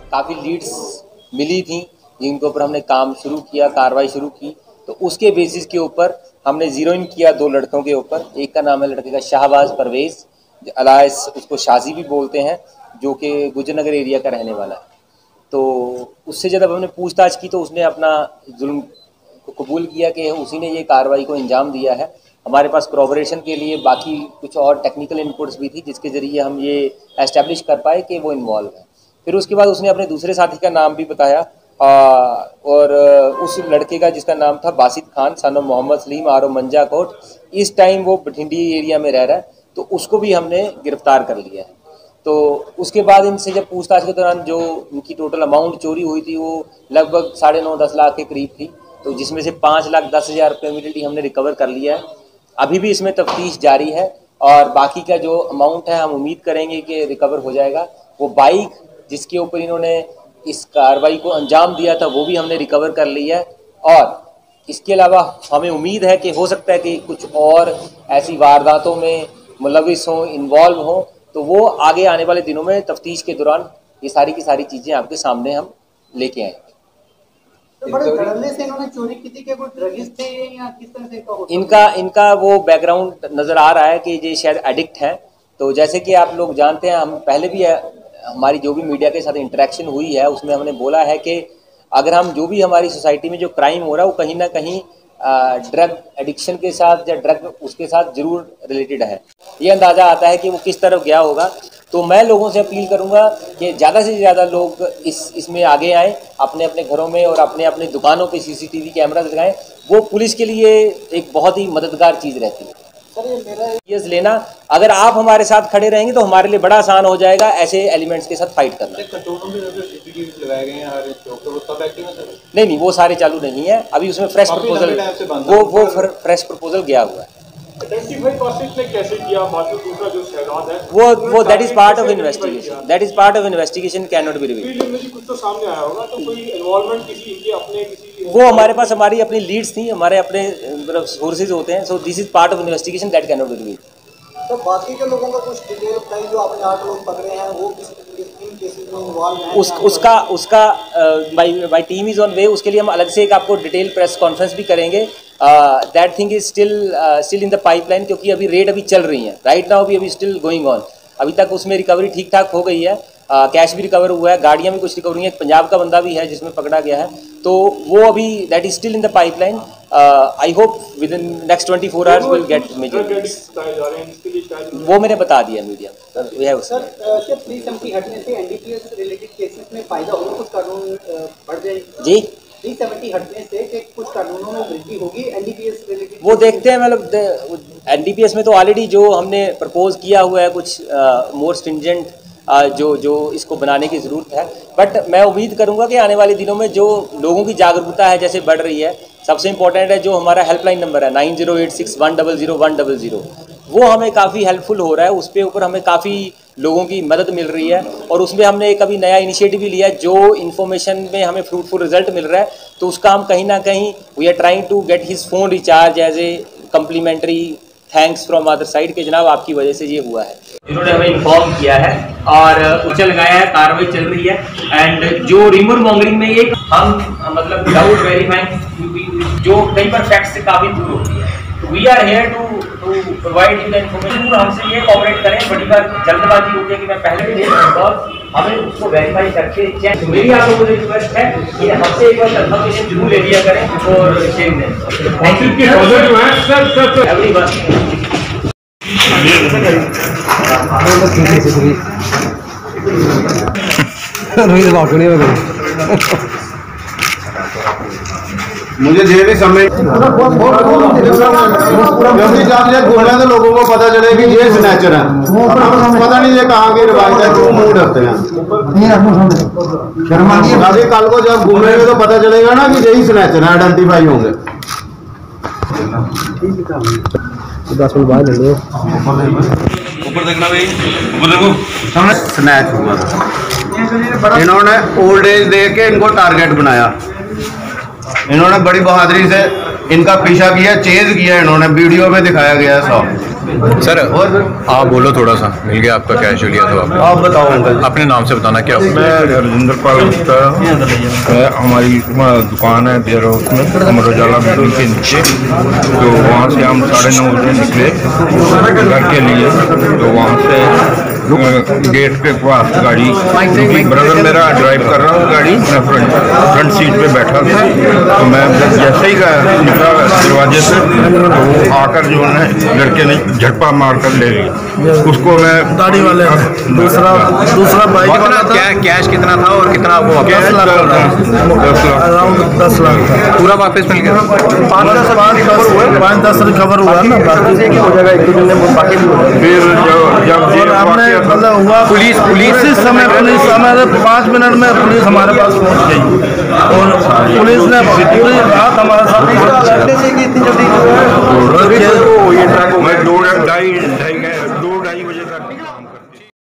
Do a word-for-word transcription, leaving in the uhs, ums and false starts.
काफ़ी लीड्स मिली थी जिनके ऊपर हमने काम शुरू किया, कार्रवाई शुरू की। तो उसके बेसिस के ऊपर हमने जीरो इन किया दो लड़कों के ऊपर। एक का नाम है लड़के का शहबाज परवेज अलायस, उसको शाजी भी बोलते हैं, जो कि गुज्जर नगर एरिया का रहने वाला है। तो उससे जब हमने पूछताछ की तो उसने अपना जुल्म को कबूल किया कि उसी ने ये कार्रवाई को अंजाम दिया है। हमारे पास करॉबोरेशन के लिए बाकी कुछ और टेक्निकल इनपुट्स भी थी जिसके ज़रिए हम ये एस्टेब्लिश कर पाए कि वो इन्वॉल्व है। फिर उसके बाद उसने अपने दूसरे साथी का नाम भी बताया आ, और उस लड़के का जिसका नाम था Basit Khan son of Mohammad Salim R Manjakot, इस टाइम वो बठिंडी एरिया में रह रहा है, तो उसको भी हमने गिरफ्तार कर लिया है। तो उसके बाद इनसे जब पूछताछ के दौरान जो इनकी टोटल अमाउंट चोरी हुई थी वो लगभग साढ़े नौ दस लाख के करीब थी, तो जिसमें से पाँच लाख दस हज़ार रुपये इमीडिएटली हमने रिकवर कर लिया है। अभी भी इसमें तफ्तीश जारी है और बाकी का जो अमाउंट है हम उम्मीद करेंगे कि रिकवर हो जाएगा। वो बाइक जिसके ऊपर इन्होंने इस कार्रवाई को अंजाम दिया था वो भी हमने रिकवर कर लिया है। और इसके अलावा हमें उम्मीद है कि हो सकता है कि कुछ और ऐसी वारदातों में मुलविस हों, इन्वॉल्व हों, तो वो आगे आने वाले दिनों में तफ्तीश के दौरान ये सारी की सारी चीज़ें आपके सामने हम लेके आएंगे। तो बड़े धड़ल्ले से इन्होंने चोरी की थी कि कोई ड्रगिस्ट थे या किस तरह से का इनका इनका वो बैकग्राउंड नज़र आ रहा है कि ये शायद एडिक्ट हैं। तो जैसे कि आप लोग जानते हैं, हम पहले भी हमारी जो भी मीडिया के साथ इंटरेक्शन हुई है उसमें हमने बोला है कि अगर हम जो भी हमारी सोसाइटी में जो क्राइम हो रहा है वो कहीं ना कहीं ड्रग एडिक्शन के साथ या ड्रग उसके साथ ज़रूर रिलेटेड है। ये अंदाज़ा आता है कि वो किस तरफ गया होगा। तो मैं लोगों से अपील करूंगा कि ज़्यादा से ज़्यादा लोग इस इसमें आगे आएँ, अपने अपने घरों में और अपने अपने दुकानों पे सीसीटीवी कैमरा लगाएं। वो पुलिस के लिए एक बहुत ही मददगार चीज़ रहती है। ये लेना, अगर आप हमारे साथ खड़े रहेंगे तो हमारे लिए बड़ा आसान हो जाएगा ऐसे एलिमेंट्स के साथ फाइट करना। नहीं नहीं वो सारे चालू नहीं है अभी, उसमें फ्रेश प्रपोजल वो वो फ्रेश प्रपोजल गया हुआ है। कैसे किया? दूसरा जो शहजाद है वो वो that is part of investigation that is part of investigation can not be revealed. कुछ तो सामने आया होगा, तो कोई इन्वॉल्वमेंट किसी इनके अपने किसी वो हमारे पास हमारी अपनी लीड्स थी, हमारे अपने मतलब सोर्सेज होते हैं। So this is part of investigation that can not be revealed. तो बाकी के लोगों का कुछ डिटेल बताइए, जो आपने आठ लोग पकड़े हैं वो किस किन केसेस में इन्वॉल्व हैं? उस उसका उसका by by team is on way. उसके लिए हम अलग से एक आपको डिटेल प्रेस कॉन्फ्रेंस भी करेंगे। That thing is still still in the pipeline, क्योंकि अभी रेड अभी चल रही है राइट नाउ, अभी अभी स्टिल गोइंग ऑन। अभी तक उसमें रिकवरी ठीक ठाक हो गई है, कैश uh, भी रिकवर हुआ है, गाड़ियाँ भी कुछ रिकवर हुई हैं, एक पंजाब का बंदा भी है जिसमें पकड़ा गया है। तो वो अभी that is still in the pipeline. I hope within next twenty four hours will get major. वो मैंने बता दिया मीडिया में। सर सिर्फ थ्री सेवेंटी हटने से एनडीपीएस रिलेटेड केसेस में फायदा होगा, कुछ कानून बढ़ जाएगी जी? थ्री सेवेंटी हटने से कि कुछ कानूनों में वृद्धि होगी एनडीपीएस रिलेटेड? वो देखते हैं, मतलब एनडीपीएस में तो ऑलरेडी जो हमने प्रपोज किया हुआ है कुछ मोर स्ट्रिंजेंट जो जो इसको बनाने की ज़रूरत है। बट मैं उम्मीद करूंगा कि आने वाले दिनों में जो लोगों की जागरूकता है जैसे बढ़ रही है, सबसे इम्पोर्टेंट है जो हमारा हेल्पलाइन नंबर है nine zero eight six one double zero one double zero, वो हमें काफ़ी हेल्पफुल हो रहा है। उस पे ऊपर हमें काफ़ी लोगों की मदद मिल रही है और उसमें हमने एक अभी नया इनिशिएटिव भी लिया है। जो इन्फॉर्मेशन में हमें फ्रूटफुल रिजल्ट मिल रहा है तो उसका हम कहीं ना कहीं we are trying to get his phone recharge as a complimentary thanks from other side के जनाब आपकी वजह से ये हुआ है। इन्होंने हमें इन्फॉर्म किया है और उच्च लगाया है, कार्रवाई चल रही है। एंड जो रिमूर मॉन्गरिंग में एक हम मतलब डाउट वेरीफाइंग जो कई बार फैक्ट से काफ़ी दूर होती है, तो we are here to to provide you the information. हमसे ये कॉपरेट करें, बड़ी बार जल्दबाजी होती है कि मैं पहले भी और हमें उसको वेरीफाई करके चेक। तो मेरी आप लोगों से रिक्वेस्ट है कि हमसे एक बार कंफर्मेशन जरूर ले लिया करें और शेयरिंग दें। Thank you everyone. मुझे जे भी समय क्योंकि जब ये घूमने तो लोगों को पता चले कि ये स्नैचर है, पता नहीं ये कहाँ के रिवाज है, क्यों मूड रखते हैं। अभी कल को जब घूमेंगे तो पता चलेगा ना कि यही स्नैचर है, आइडेंटिफाई होंगे। दस मिनट बाद ले लो, ऊपर देखना भाई, ऊपर देखो। स्नैच हुआ था, इन्होंने ओल्ड एज देख के इनको टारगेट बनाया। इन्होंने बड़ी बहादुरी से इनका पीछा किया, चेज किया, इन्होंने वीडियो में दिखाया गया सब। सर आप बोलो थोड़ा सा, मिल गया आपका कैश जो लिया था आप? आप बताओ अंकल। अपने नाम से बताना क्या हुआ? मैं राजिंदर पाल गुप्ता, हमारी दुकान है देर हाउस में अमर उजाला बिल्डिंग के नीचे। तो वहाँ से हम साढ़े नौ बजे निकले घर के लिए। तो वहाँ से गेट के पास गाड़ी, क्योंकि ब्रदर मेरा ड्राइव कर रहा हूँ गाड़ी, मैं फ्रंट फ्रंट सीट पे बैठा था। तो मैं जैसे ही निकला दरवाजे से तो आकर जो है लड़के ने झटपा मार कर ले लिया उसको। मैं गाड़ी वाले दूसरा दूसरा बाइक वाला था। क्या कैश कितना था और कितना आपको? दस लाख दस लाख अराउंड दस लाख था। पूरा वापस मिल गया? पाँच दस पाँच दस रिकवर हुआ ना, फिर जब आपने मतलब हुआ पुलिस पुलिस इस समय पुलिस हमारे पाँच मिनट में पुलिस हमारे पास पहुंच गई और पुलिस ने पूरी रात हमारे साथ मैं दो ढाई ढाई दो ढाई बजे तक